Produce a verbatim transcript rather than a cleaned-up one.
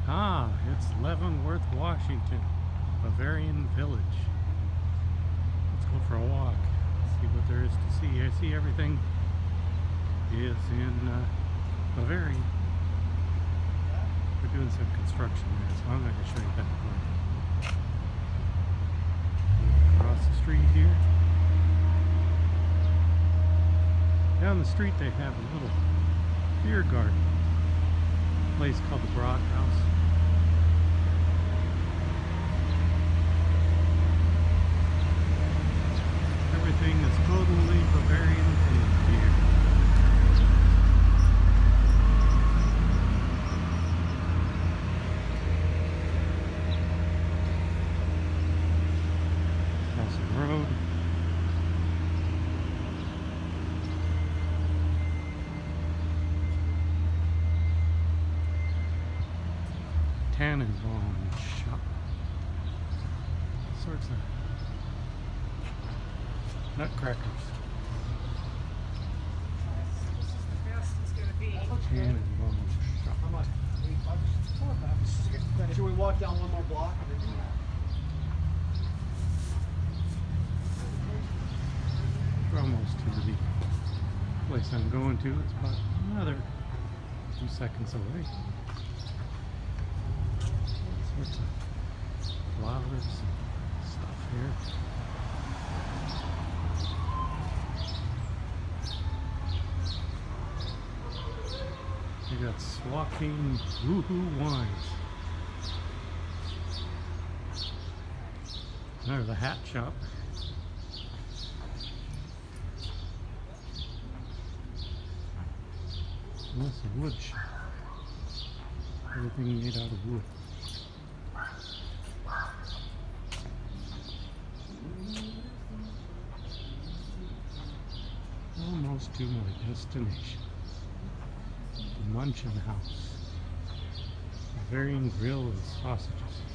Ah, it's Leavenworth, Washington, Bavarian Village. Let's go for a walk, see what there is to see. I see everything is in uh, Bavaria. We're doing some construction there, so I'm going to show you that part. Across the street here. Down the street they have a little beer garden. A place called the Broad House. Everything is totally Bavarian themed here. Nelson Road. Tannenbaum shop. All sorts of nutcrackers. Tannenbaum shop. How much? Should we walk down one more block? We're almost to the place I'm going to. It's about another two seconds away. All sorts of flowers and stuff here. We got Swaping Woohoo Wines. There's the hat shop. And this is a wood shop. Everything made out of wood. Almost to my destination. The Munchin House. Bavarian grill and sausages.